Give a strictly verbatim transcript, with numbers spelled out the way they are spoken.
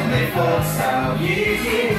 ไม่พบสาวยี่